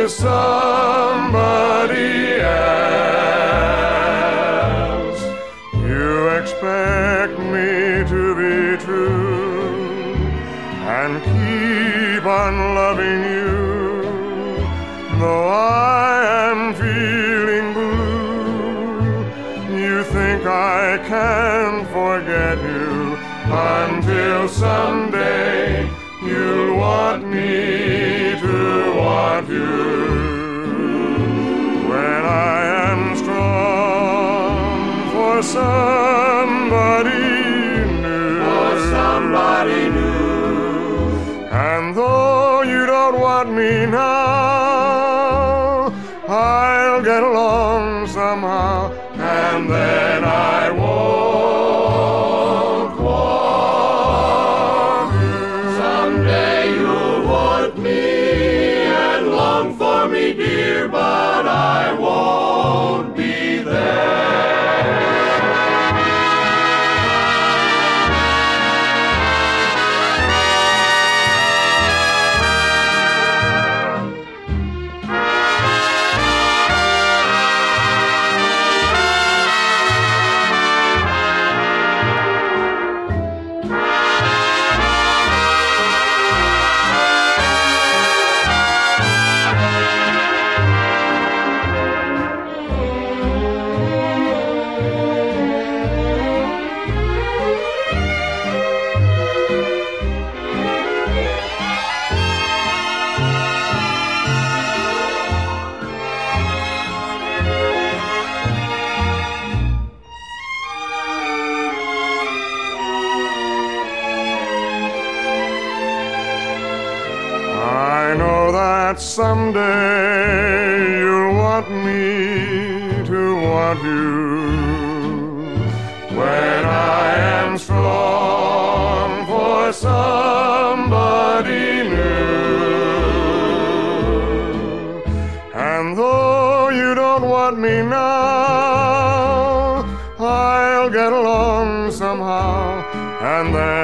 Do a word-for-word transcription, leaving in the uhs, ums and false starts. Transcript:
with somebody else. You expect me to be true and keep on loving you, though I am feeling blue. You think I can forget you until someday you'll want me to want you. When I am strong for somebody new, For somebody new. and though you don't want me now, I'll get along somehow, and then I won't want you. Someday you'll want me and long for me, dear, but I won't be there. I know that someday you'll want me to want you. When I am strong for somebody new, and though you don't want me now, I'll get along somehow, and then